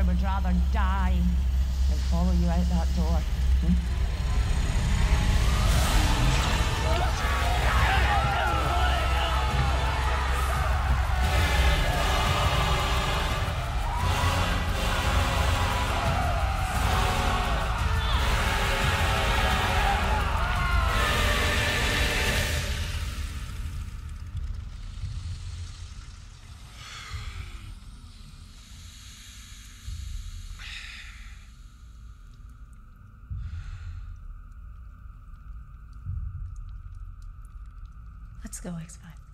would rather die than follow you out that door. Let's go, X5.